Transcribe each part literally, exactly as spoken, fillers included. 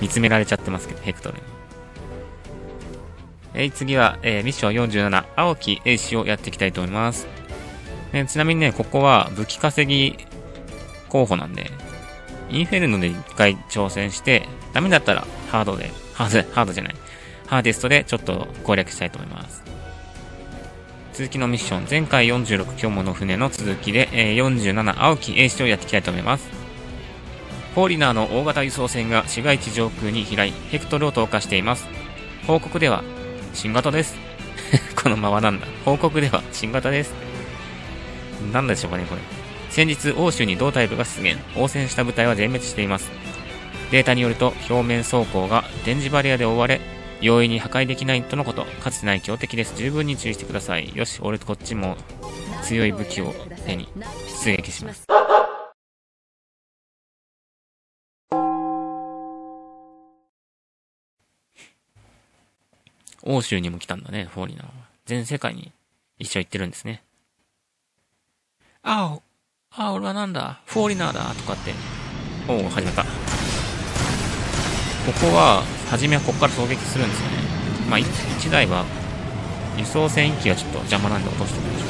見つめられちゃってますけど、ヘクトルに。えー、次は、えー、ミッションよんじゅうなな、青き英士をやっていきたいと思います。ね、ちなみにね、ここは武器稼ぎ候補なんで、インフェルノで一回挑戦して、ダメだったらハードで、ハード、ハードじゃない、ハーデストでちょっと攻略したいと思います。続きのミッション、前回よんじゅうろく今日もの船の続きで、えー、よんじゅうなな青き英士をやっていきたいと思います。フォーリナーの大型輸送船が市街地上空に飛来、ヘクトルを投下しています。報告では、新型です。このままなんだ。報告では、新型です。なんでしょうかね、これ。先日、欧州に同タイプが出現。応戦した部隊は全滅しています。データによると、表面装甲が電磁バリアで覆われ、容易に破壊できないとのこと。かつてない強敵です。十分に注意してください。よし、俺とこっちも強い武器を手に出撃します。欧州にも来たんだね、フォーリナーは。全世界に一緒行ってるんですね。ああ、あ、俺はなんだ、フォーリナーだ、とかって。おお、始まった。ここは、初めはここから狙撃するんですよね。まあ、いちだいは、輸送船いっきがちょっと邪魔なんで落としておきましょ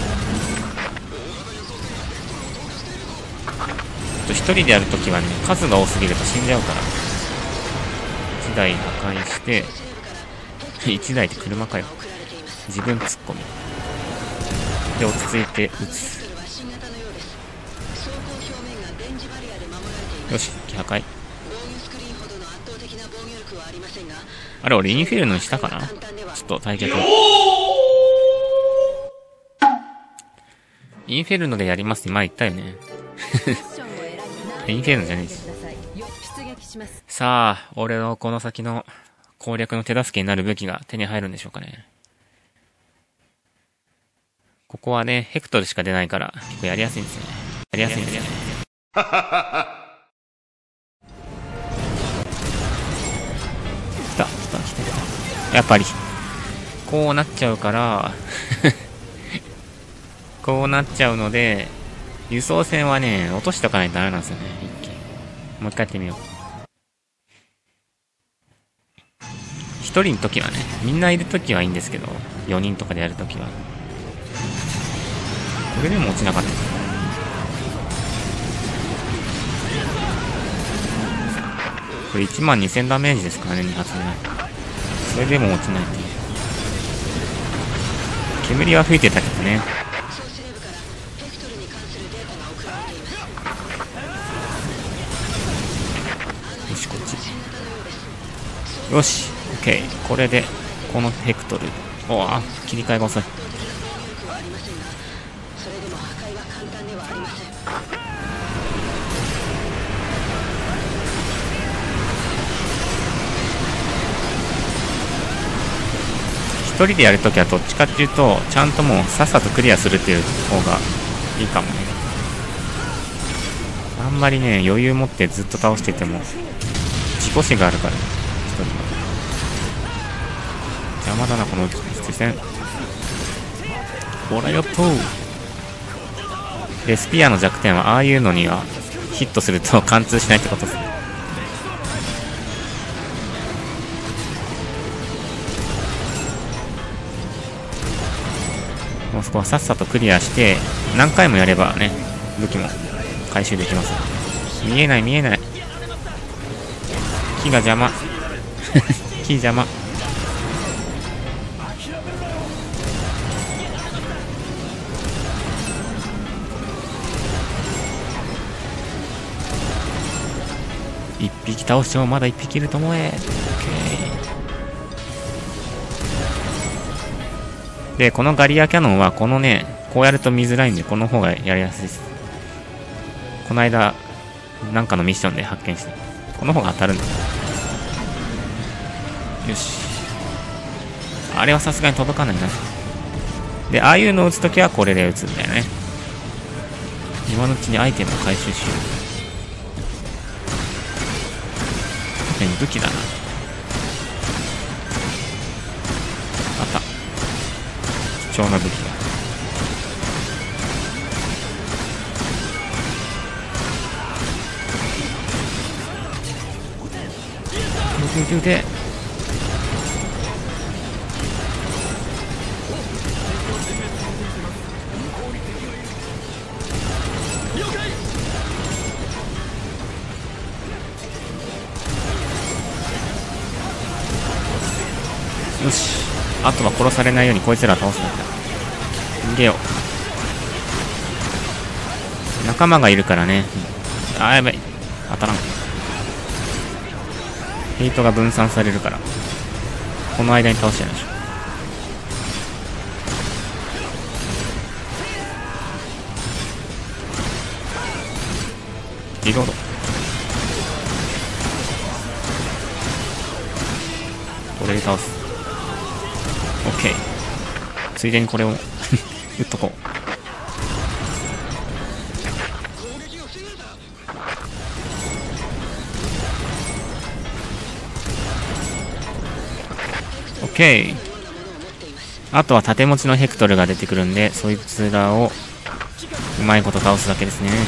う。一人でやるときはね、数が多すぎると死んじゃうから。いちだい破壊して、いちだいって車かよ。自分突っ込み。で、落ち着いて撃つ。よし、破壊。あれ、俺インフェルノにしたかな？ちょっと対決。インフェルノでやりますって前言ったよね。インフェルノじゃねえし。さあ、俺のこの先の攻略の手助けになる武器が手に入るんでしょうかね。ここはね、ヘクトルしか出ないから、結構やりやすいんですよね。やりやすいんですよね。来た、来た、来た、来た。やっぱり、こうなっちゃうから、こうなっちゃうので、輸送船はね、落としとかないとダメなんですよね。一気。もう一回やってみよう。一人の時はね、みんないる時はいいんですけど、よにんとかでやる時は。これでも落ちなかった。これいちまんにせんダメージですからね、に発目。それでも落ちないっていう。煙は吹いてたけどね。よし、こっち。よし、オッケー。これで、このヘクトル。おあ、切り替えが遅い。一人でやるときはどっちかっていうと、ちゃんともうさっさとクリアするっていう方がいいかもね。あんまりね、余裕持ってずっと倒してても、事故死があるから、一人は。邪魔だな、この実戦。ほらよっとで、スピアの弱点は、ああいうのには、ヒットすると貫通しないってことですね。もうそこはさっさとクリアして、何回もやればね、武器も回収できます。見えない見えない。木が邪魔。木邪魔。一匹倒してもまだ一匹いると思え。で、このガリアキャノンはこのね、こうやると見づらいんで、この方がやりやすいです。この間、なんかのミッションで発見して、この方が当たるんだ。よし。あれはさすがに届かないな。で、ああいうのを打つときはこれで打つんだよね。今のうちにアイテムを回収しよう。武器だな。あった。貴重な武器だ。 撃て撃て。よし、あとは殺されないようにこいつら倒すんだ。逃げよう。仲間がいるからね。あーやばい、当たらん。ヘイトが分散されるからこの間に倒しちゃいましょう。リロード。これで倒す。オッケー。ついでにこれを打っとこう。オッケー。あとは盾持ちのヘクトルが出てくるんで、そいつらをうまいこと倒すだけですね。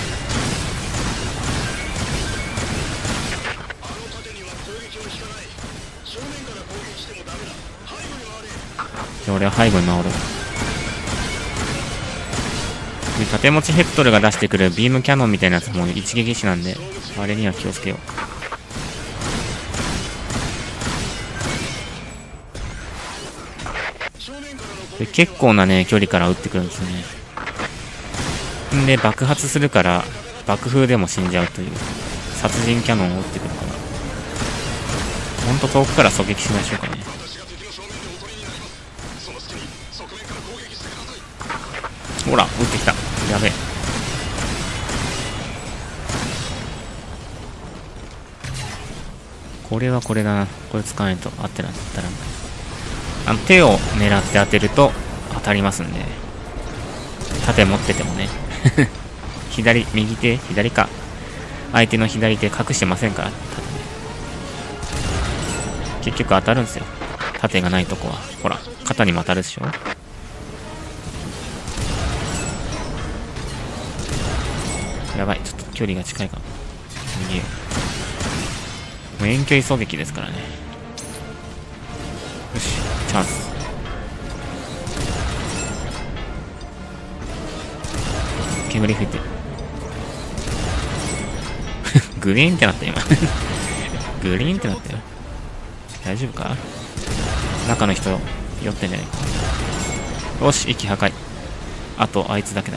じゃあ俺は背後に回る。で盾持ちヘクトルが出してくるビームキャノンみたいなやつも一撃死なんで、あれには気をつけよう。で結構なね距離から撃ってくるんですよね。んで爆発するから爆風でも死んじゃうという殺人キャノンを撃ってくるから、ほんと遠くから狙撃しましょうかね。ほら撃ってきた。やべえ。これはこれだな。これ使わないと当てなったらあの手を狙って当てると当たりますんで、盾持っててもね左右手左か、相手の左手隠してませんから、結局当たるんですよ。盾がないとこはほら肩にも当たるでしょ。やばい、ちょっと距離が近いかも。逃げよう。もう遠距離狙撃ですからね。よし、チャンス。煙吹いてグリーンってなった今グリーンってなったよ。大丈夫か。中の人酔ってんじゃないか。よし、息破壊。あとあいつだけだ。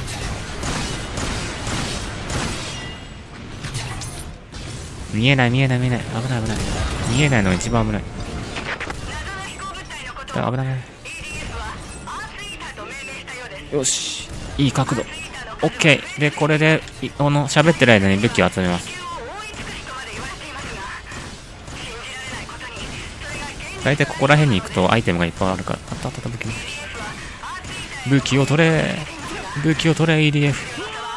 見えない見えない見えない。危ない危ない。見えないのが一番危ない。危ない危ない。よし、いい角度。オッケー。でこれでこの喋ってる間に武器を集めます。大体ここら辺に行くとアイテムがいっぱいあるから。あったあった武器武器を取れ武器を取れ イーディーエフ。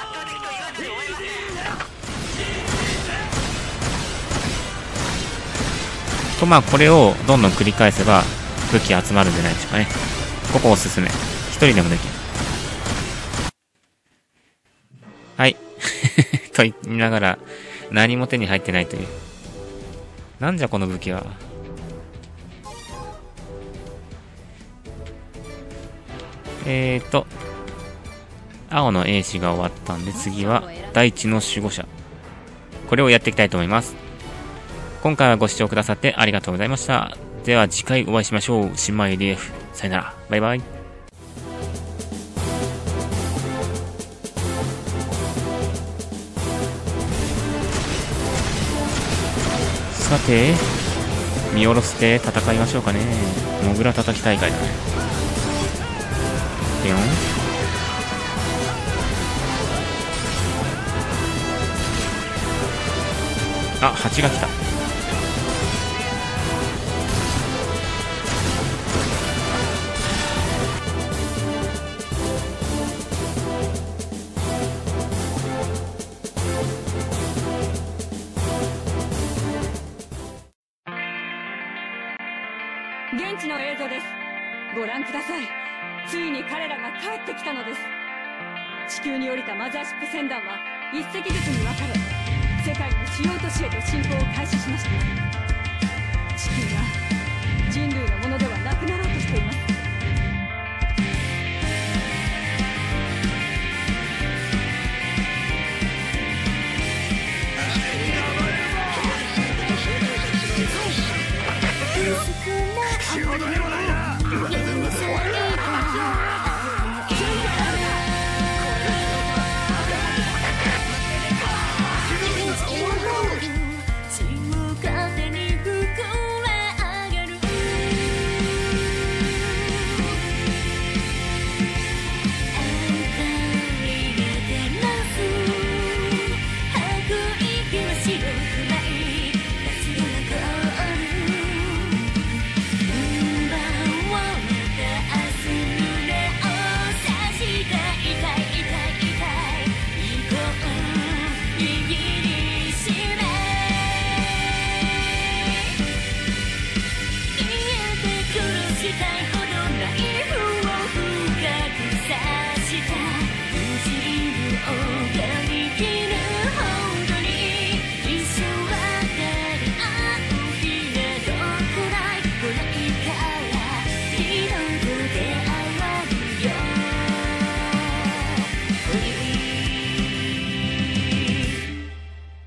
とまあこれをどんどん繰り返せば武器集まるんじゃないでしょうかね。ここおすすめ。一人でもできる。はいと言いながら何も手に入ってないという。なんじゃこの武器は。えーと青の英士が終わったんで、次は大地の守護者、これをやっていきたいと思います。今回はご視聴くださってありがとうございました。では次回お会いしましょう。新米 エーディーエフ、さよなら、バイバイ。さて見下ろして戦いましょうかね。モグラ叩き大会だね。ピョン。あ、蜂が来た。 現地の映像です。ご覧ください。ついに彼らが帰ってきたのです。地球に降りたマザーシップ船団は一隻ずつに分かれ、世界の主要都市へと進行を開始しました。 地球が人類のものではなくなろうとしています。 少なあまりの許された